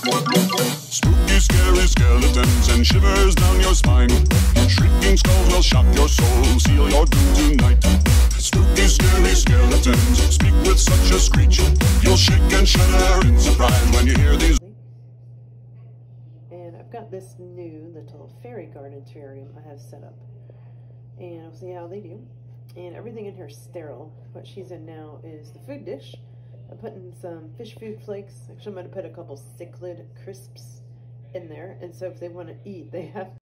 Spooky, scary skeletons and shivers down your spine. Shrieking skulls will shock your soul, seal your doom tonight. Spooky, scary skeletons speak with such a screech. You'll shake and shudder in surprise when you hear these. And I've got this new little fairy garden terrarium I have set up. And we'll see how they do. And everything in here is sterile. What she's in now is the food dish. I'm putting some fish food flakes. Actually, I'm going to put a couple cichlid crisps in there. And so if they want to eat, they have